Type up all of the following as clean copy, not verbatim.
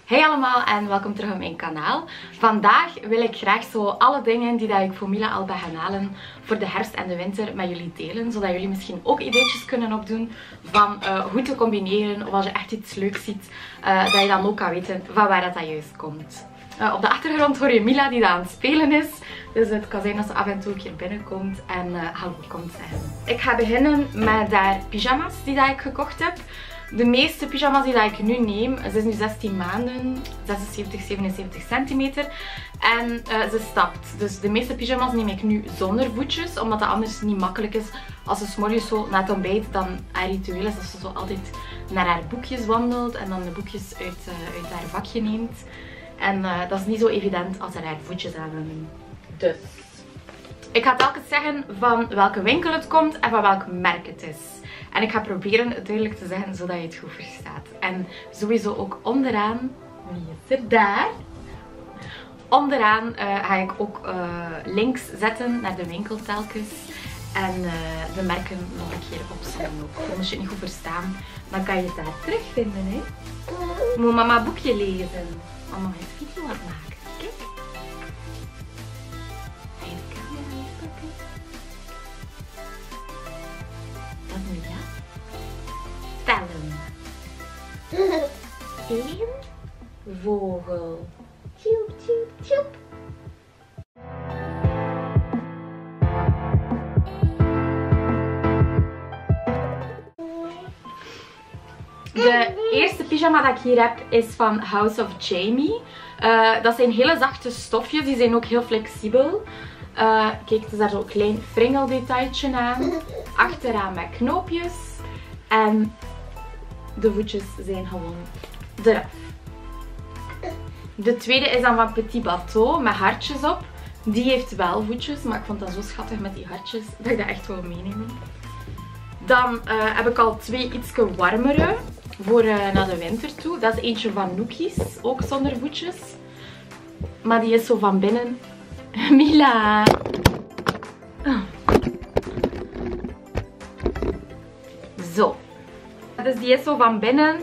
Hey allemaal en welkom terug op mijn kanaal. Vandaag wil ik graag zo alle dingen die ik voor Mila al ben gaan halen voor de herfst en de winter met jullie delen. Zodat jullie misschien ook ideetjes kunnen opdoen van hoe te combineren. Of als je echt iets leuks ziet, dat je dan ook kan weten van waar dat juist komt. Op de achtergrond hoor je Mila die daar aan het spelen is. Dus het kan zijn dat ze af en toe een keer binnenkomt en hallo komt zeggen. Ik ga beginnen met de pyjama's die ik gekocht heb. De meeste pyjama's die ik nu neem, ze is nu 16 maanden, 76, 77 centimeter en ze stapt. Dus de meeste pyjama's neem ik nu zonder voetjes, omdat dat anders niet makkelijk is. Als ze 's morgens zo na het ontbijt, dan haar ritueel is dat ze zo altijd naar haar boekjes wandelt en dan de boekjes uit haar vakje neemt. En dat is niet zo evident als er haar voetjes aan doen. Dus ik ga telkens zeggen van welke winkel het komt en van welk merk het is. En ik ga proberen het duidelijk te zeggen zodat je het goed verstaat. En sowieso ook onderaan, wie is er daar? Onderaan ga ik ook links zetten naar de winkel telkens. En de merken nog een keer opzoeken ook. En als je het niet goed verstaan, dan kan je het daar terugvinden. Hè? Moet mama een boekje lezen? Mama gaat een video aan het maken. Kijk. Ga je de camera eens pakken? Dat moet je. Tellen. 1 vogel. Tjoep, tjoep, tjoep. De eerste pyjama dat ik hier heb is van House of Jamie. Dat zijn hele zachte stofjes, die zijn ook heel flexibel. Kijk, het is daar zo'n klein fringeldetailtje aan. Achteraan met knoopjes. En de voetjes zijn gewoon eraf. De tweede is dan van Petit Bateau met hartjes op. Die heeft wel voetjes, maar ik vond dat zo schattig met die hartjes dat ik dat echt wil meenemen. Dan heb ik al twee iets warmere voor naar de winter toe. Dat is eentje van Nookies, ook zonder voetjes. Maar die is zo van binnen. Mila! Oh. Zo. Dus die is zo van binnen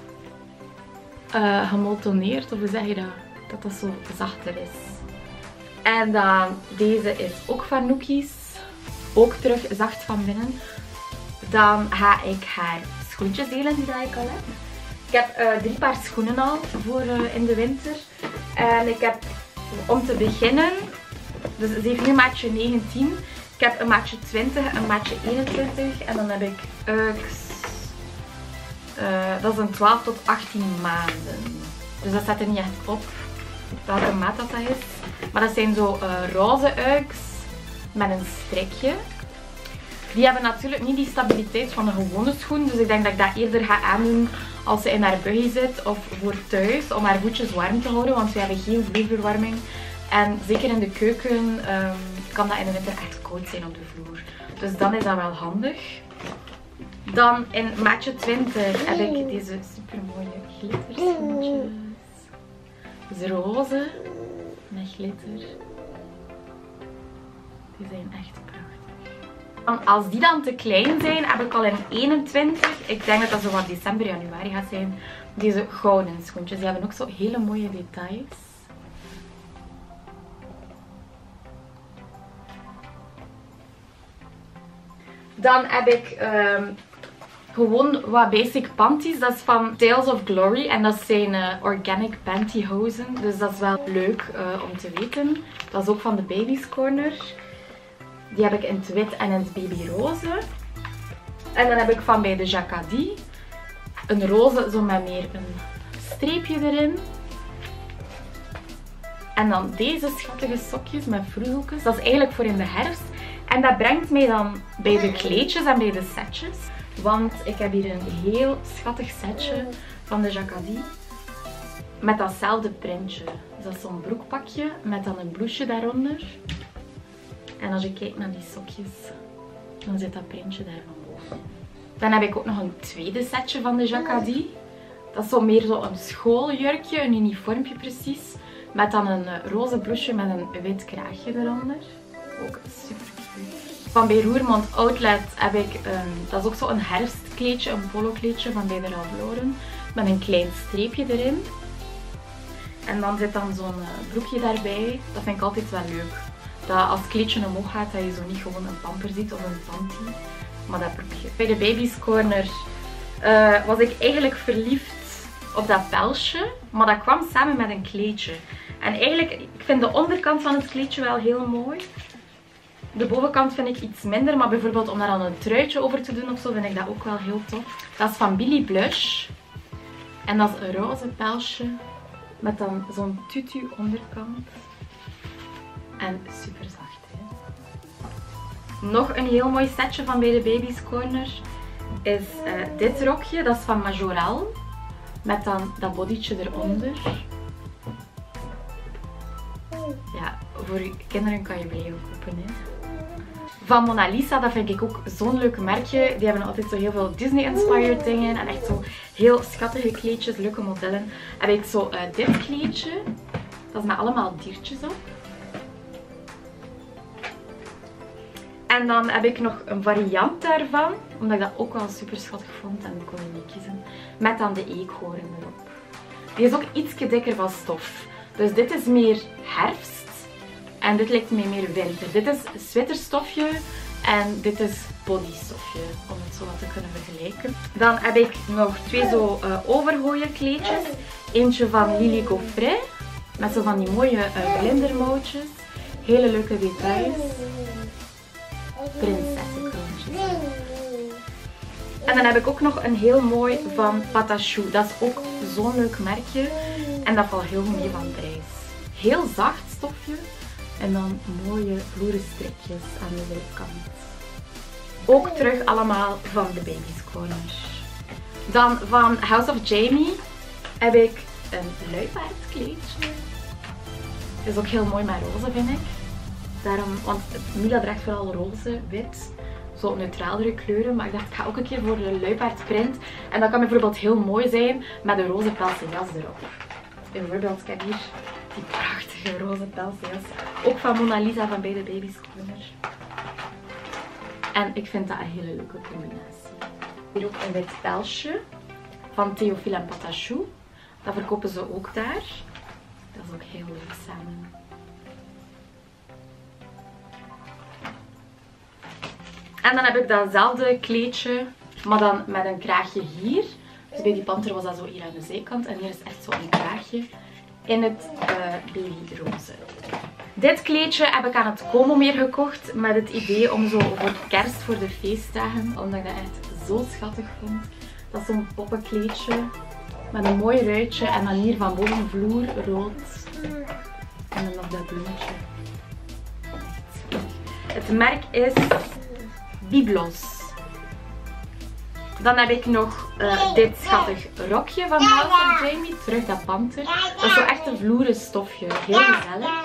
gemoltoneerd, of hoe zeg je dat? Dat dat zo zachter is. En dan deze is ook van Nookies. Ook terug zacht van binnen. Dan ga ik haar schoentjes delen die ik al heb. Ik heb 3 paar schoenen al voor in de winter. En ik heb om te beginnen, dus ze heeft nu maatje 19. Ik heb een maatje 20, een maatje 21 en dan heb ik Ux. Dat is een 12 tot 18 maanden. Dus dat staat er niet echt op welke maat dat is. Maar dat zijn zo roze Ux met een strikje. Die hebben natuurlijk niet die stabiliteit van een gewone schoen. Dus ik denk dat ik dat eerder ga aandoen als ze in haar buggy zit of voor thuis. Om haar voetjes warm te houden. Want we hebben geen vloerverwarming. En zeker in de keuken kan dat in de winter echt koud zijn op de vloer. Dus dan is dat wel handig. Dan in maatje 20 heb ik deze super mooie glitterschoentjes. Dus roze met glitter. Die zijn echt prachtig. Als die dan te klein zijn, heb ik al in 21, ik denk dat dat zo wat december, januari gaat zijn, deze gouden schoentjes. Die hebben ook zo hele mooie details. Dan heb ik gewoon wat basic panties. Dat is van Tales of Glory en dat zijn organic pantyhosen. Dus dat is wel leuk om te weten. Dat is ook van de Baby's Corner. Die heb ik in het wit en in het babyroze. En dan heb ik van bij de Jacadie een roze, zo met meer een streepje erin. En dan deze schattige sokjes met vroegeltjes. Dat is eigenlijk voor in de herfst. En dat brengt mij dan bij de kleedjes en bij de setjes. Want ik heb hier een heel schattig setje van de Jacadie. Met datzelfde printje. Dus dat is zo'n broekpakje met dan een blouseje daaronder. En als je kijkt naar die sokjes, dan zit dat printje daar van boven. Dan heb ik ook nog een tweede setje van de Jacadie. Dat is zo meer zo een schooljurkje, een uniformpje precies. Met dan een roze blouseje met een wit kraagje eronder. Ook super cute. Van bij Roermond Outlet heb ik dat is ook zo een herfstkleedje, een polokleedje van bij de Ralph Lauren. Met een klein streepje erin. En dan zit dan zo'n broekje daarbij. Dat vind ik altijd wel leuk. Dat als het kleedje omhoog gaat, dat je zo niet gewoon een pamper ziet of een panty. Maar dat broekje. Bij de Baby's Corner was ik eigenlijk verliefd op dat pelsje. Maar dat kwam samen met een kleedje. En eigenlijk, ik vind de onderkant van het kleedje wel heel mooi. De bovenkant vind ik iets minder. Maar bijvoorbeeld om daar dan een truitje over te doen of zo, vind ik dat ook wel heel tof. Dat is van Billy Blush. En dat is een roze pelsje. Met dan zo'n tutu onderkant. En super zacht. Hè? Nog een heel mooi setje van bij de Baby's Corner is dit rokje. Dat is van Majoral. Met dan dat bodytje eronder. Ja, voor je kinderen kan je blijven kopen. Hè? Van Mona Lisa, dat vind ik ook zo'n leuk merkje. Die hebben altijd zo heel veel Disney-inspired dingen. En echt zo heel schattige kleedjes, leuke modellen. Heb ik zo dit kleedje. Dat is met allemaal diertjes op. En dan heb ik nog een variant daarvan. Omdat ik dat ook wel super schattig vond. En ik kon er niet kiezen. Met dan de eekhoorn erop. Die is ook iets dikker van stof. Dus dit is meer herfst. En dit lijkt mij meer winter. Dit is sweaterstofje en dit is bodystofje, om het zo wat te kunnen vergelijken. Dan heb ik nog twee zo overgooierkleedjes. Eentje van Lily Gaufret, met zo van die mooie vlindermouwtjes. Hele leuke details. Prinsessenkroontjes. En dan heb ik ook nog een heel mooi van Patachou. Dat is ook zo'n leuk merkje. En dat valt heel goed mee van prijs. Heel zacht stofje. En dan mooie vloeren strikjes aan de zijkant. Ook terug allemaal van de Baby's Corner. Dan van House of Jamie heb ik een luipaardkleedje. Het is ook heel mooi met roze, vind ik. Daarom, want Mila draagt vooral roze, wit. Zo neutraalere kleuren. Maar ik dacht, ik ga ook een keer voor de luipaardprint. En dat kan bijvoorbeeld heel mooi zijn met een roze pelsen jas erop. Bijvoorbeeld, ik heb hier die prachtige roze pelsen jas. Ook van Mona Lisa van bij de Baby's Corner. En ik vind dat een hele leuke combinatie. Hier ook een wit pelsje van Théophile en Patachou. Dat verkopen ze ook daar. Dat is ook heel leuk samen. En dan heb ik datzelfde kleedje, maar dan met een kraagje hier. Dus bij die panter was dat zo hier aan de zijkant. En hier is echt zo een kraagje in het babyroze. Dit kleedje heb ik aan het Como-meer gekocht met het idee om zo voor kerst, voor de feestdagen, omdat ik dat echt zo schattig vond. Dat is zo'n poppenkleedje met een mooi ruitje en dan hier van boven vloer rood. En dan nog dat bloemetje. Het merk is Biblos. Dan heb ik nog dit schattig rokje van House of Jamie. Terug dat panter. Dat is zo echt een vloeren stofje. Heel gezellig.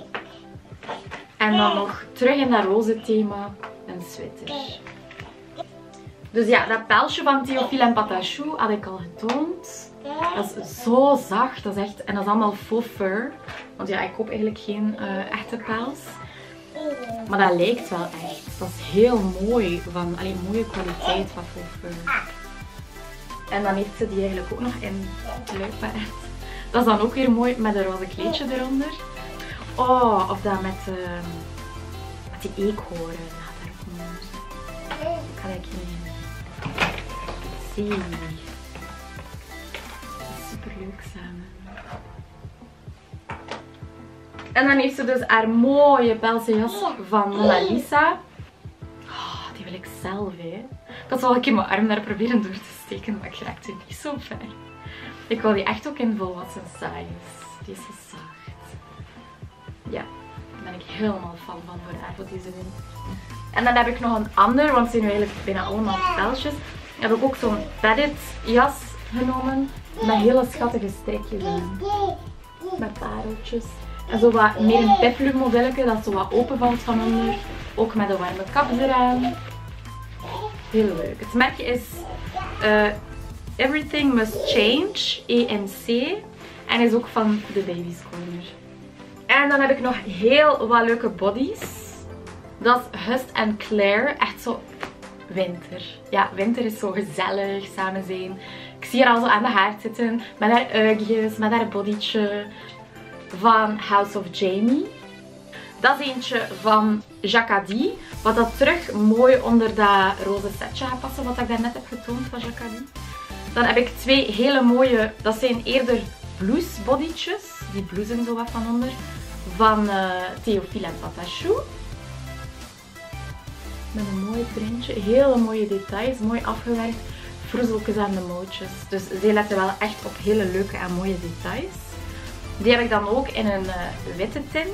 En dan nog terug in dat roze thema een sweater. Dus ja, dat pelsje van Théophile en Patachou had ik al getoond. Dat is zo zacht. Dat is echt, en dat is allemaal faux fur. Want ja, ik koop eigenlijk geen echte pels. Maar dat lijkt wel echt. Dat is heel mooi. Mooie kwaliteit van faux fur. En dan heeft ze die eigenlijk ook nog in luipaard. Dat is dan ook weer mooi met een roze kleedje eronder. Oh, of dat met die eekhoorn. Ja, daar ook mooi. Ik ga dat hier zie. Dat is super leuk samen. En dan heeft ze dus haar mooie pelsen jas van Mona Lisa. Oh, die wil ik zelf, hè. Ik had wel een keer mijn arm daar proberen door te steken, maar ik raakte niet zo ver. Ik wil die echt ook in volwassen size. Die is zo zacht. Ja, daar ben ik helemaal fan van voor haar, voor deze winter. En dan heb ik nog een ander, want ze zijn nu eigenlijk bijna allemaal pelsjes. Heb ik ook zo'n padded jas genomen met hele schattige strikjes in. Met pareltjes. En zo wat meer een peplume modelletje dat zo wat open valt van onder. Ook met een warme kap eraan. Heel leuk. Het merkje is Everything Must Change, EMC. En is ook van de Baby's Corner. En dan heb ik nog heel wat leuke bodies. Dat is Hust and Claire. Echt zo winter. Ja, winter is zo gezellig, samen zijn. Ik zie haar al zo aan de haard zitten. Met haar uigjes, met haar bodytje. Van House of Jamie. Dat is eentje van Jacquardie. Wat dat terug mooi onder dat roze setje gaat passen. Wat ik daarnet heb getoond van Jacquardie. Dan heb ik twee hele mooie. Dat zijn eerder blouse bodytjes. Die blousen zo wat van onder. Van Théophile en Patachou. Met een mooi printje. Hele mooie details. Mooi afgewerkt. Vroezeltjes aan de mouwtjes. Dus ze letten wel echt op hele leuke en mooie details. Die heb ik dan ook in een witte tint.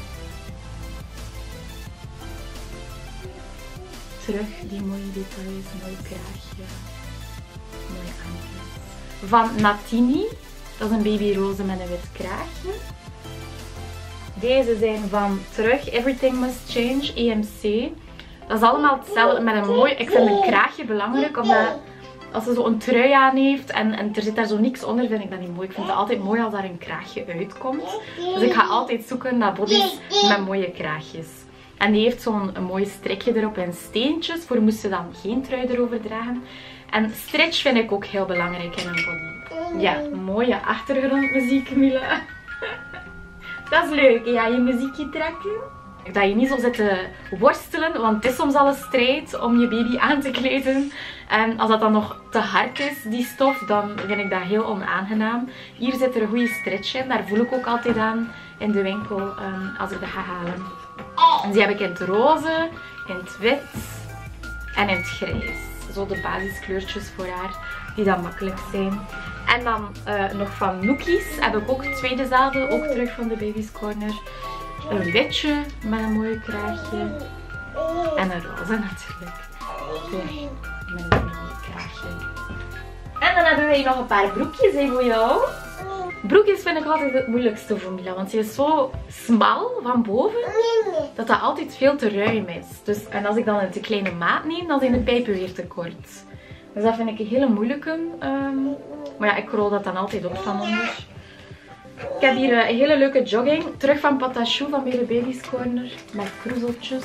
Terug die mooie details. Mooi kraagje. Mooie ankjes. Van Natini. Dat is een babyroze met een wit kraagje. Deze zijn van terug Everything Must Change, EMC. Dat is allemaal hetzelfde met een mooi... Ik vind een kraagje belangrijk, omdat als ze zo'n trui aan heeft en er zit daar zo niks onder, vind ik dat niet mooi. Ik vind het altijd mooi als daar een kraagje uitkomt. Dus ik ga altijd zoeken naar bodies met mooie kraagjes. En die heeft zo'n mooi strikje erop en steentjes, voor moest ze dan geen trui erover dragen. En stretch vind ik ook heel belangrijk in een body. Ja, mooie achtergrondmuziek, Mila. Dat is leuk, ja, je muziekje trekken. Dat je niet zo zit te worstelen, want het is soms al een strijd om je baby aan te kleden. En als dat dan nog te hard is, die stof, dan vind ik dat heel onaangenaam. Hier zit er een goede stretch in, daar voel ik ook altijd aan in de winkel als ik dat ga halen. En die heb ik in het roze, in het wit en in het grijs. Zo de basiskleurtjes voor haar, die dan makkelijk zijn. En dan nog van Nookies heb ik ook twee dezelfde, ook terug van de Baby's Corner. Een witje met een mooi kraagje. En een roze natuurlijk. Terug met een mooi kraagje. En dan hebben wij nog een paar broekjes voor jou. Broekjes vind ik altijd het moeilijkste voor Mila, want ze is zo smal van boven dat dat altijd veel te ruim is. Dus, en als ik dan een te kleine maat neem, dan zijn de pijpen weer te kort. Dus dat vind ik een hele moeilijke. Maar ja, ik rol dat dan altijd op van onder. Ik heb hier een hele leuke jogging. Terug van Patachou van bij de Baby's Corner. Met kroezeltjes.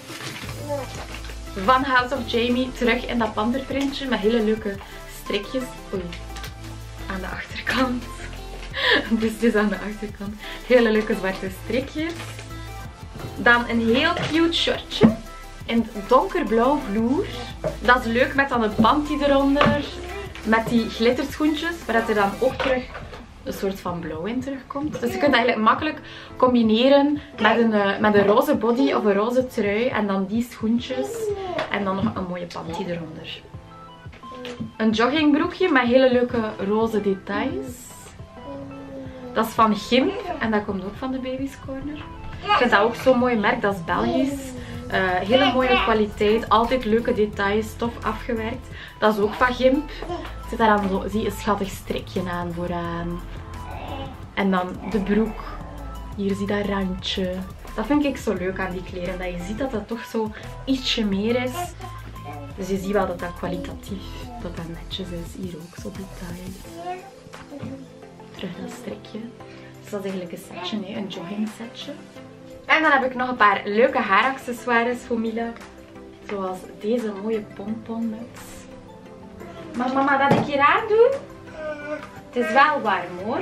Van House of Jamie. Terug in dat panterprintje. Met hele leuke strikjes. Oei. Aan de achterkant. Dus aan de achterkant. Hele leuke zwarte strikjes. Dan een heel cute shortje. In donkerblauw vloer. Dat is leuk met dan een panty eronder. Met die glitterschoentjes. Waar er dan ook terug een soort van blauw in terugkomt. Dus je kunt eigenlijk makkelijk combineren met een roze body of een roze trui. En dan die schoentjes. En dan nog een mooie panty eronder. Een joggingbroekje met hele leuke roze details. Dat is van Gimp. En dat komt ook van de Baby's Corner. Ik vind dat ook zo'n mooi merk. Dat is Belgisch. Hele mooie kwaliteit. Altijd leuke details. Stof afgewerkt. Dat is ook van Gimp. Zit daar dan zo, zie, een schattig strikje aan vooraan. En dan de broek. Hier zie je dat randje. Dat vind ik zo leuk aan die kleren. Dat je ziet dat dat toch zo ietsje meer is. Dus je ziet wel dat dat kwalitatief, dat dat netjes is. Hier ook zo details. Terug dat strikje. Dus dat is eigenlijk een setje, nee, een jogging setje. En dan heb ik nog een paar leuke haaraccessoires voor Mila. Zoals deze mooie pomponmuts. Mag mama dat ik hier aan doe? Het is wel warm hoor.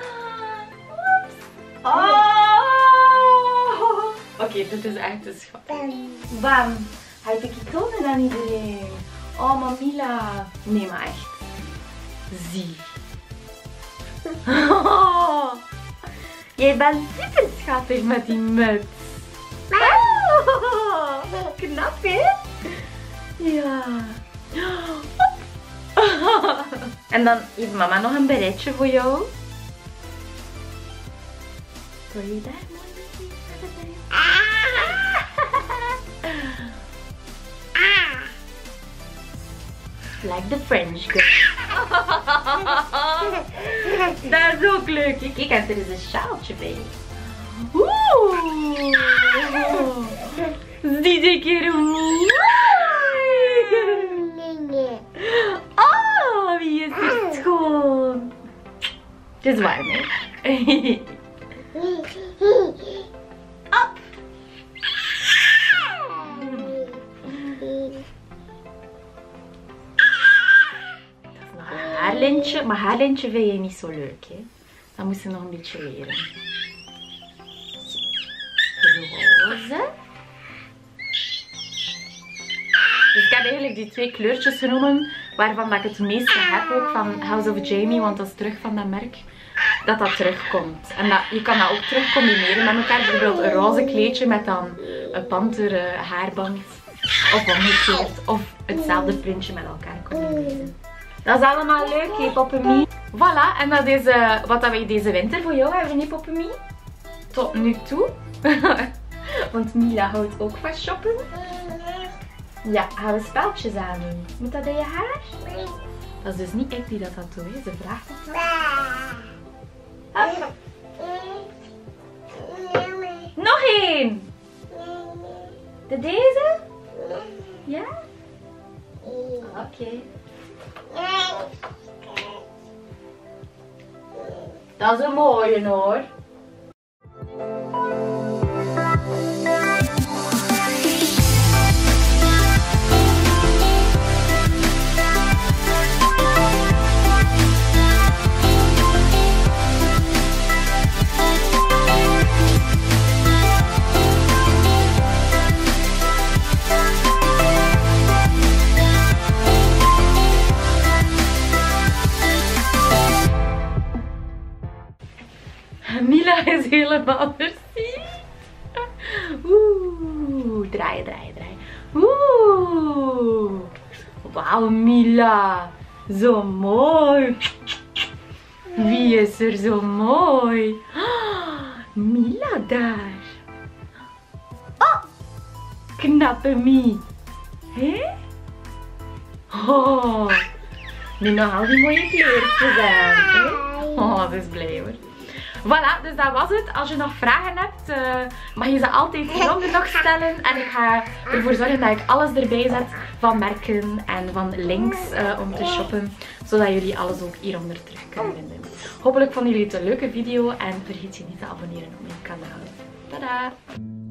Oh! Oké, dit is echt een schat. Bam! Ga ik het tonen aan iedereen? Oh, Mamila. Nee, maar echt. Zie. Oh, jij bent super schattig met die muts. Oh, knap, hè? Ja. En dan heeft mama nog een beretje voor jou. Wil je daar mooi mee? Like the French girl. Dat is ook leuk. Kijk, en er is een sjaaltje bij. Oeh. Zie die keer hoe. Oh, wie is er schoon. Het is warm, hè? Op. haarlintje. Maar haarlintje vind je niet zo leuk, hè? Dat moest je nog een beetje leren. Roze. Dus ik heb eigenlijk die 2 kleurtjes genomen waarvan dat ik het meeste heb ook van House of Jamie, want dat is terug van dat merk. Dat terugkomt. En je kan dat ook terug combineren met elkaar. Bijvoorbeeld een roze kleedje met dan een panter haarband. Of omgekeerd. Of hetzelfde printje met elkaar combineren. Dat is allemaal leuk, hè, Poppemie? Voilà, en dat is wat wij deze winter voor jou hebben, hè, Poppemie? Tot nu toe. Want Mila houdt ook van shoppen. Ja, gaan we speltjes aan doen. Moet dat in je haar? Nee. Dat is dus niet ik die dat doe, hè. Ze vraagt het. Ah. Nog één! De deze? Ja? Oké. Dat is een mooie hoor. Mila is helemaal versierd. Oeh, draaien, draaien, draaien. Oeh. Wauw, Mila. Zo mooi. Wie is er zo mooi? Mila daar. Oh, knappe Mie. Hé? Oh, nu nog al die mooie kleurtjes aan. Oh, dat is blij hoor. Voilà, dus dat was het. Als je nog vragen hebt, mag je ze altijd hieronder nog stellen. En ik ga ervoor zorgen dat ik alles erbij zet van merken en van links om te shoppen. Zodat jullie alles ook hieronder terug kunnen vinden. Hopelijk vonden jullie het een leuke video en vergeet je niet te abonneren op mijn kanaal. Tada!